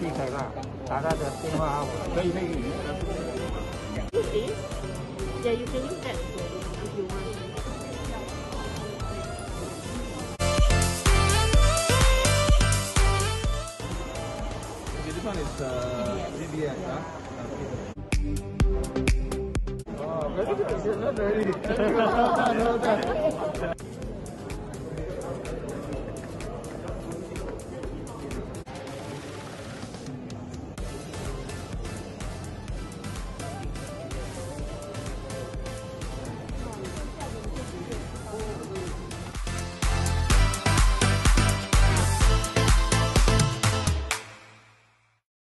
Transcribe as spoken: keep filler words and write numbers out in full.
地开发，打他的电话号码。可以，可以。 Use this? Yeah, you can use that if you want. This one is uh, D B S, huh? Oh, very good. Very good.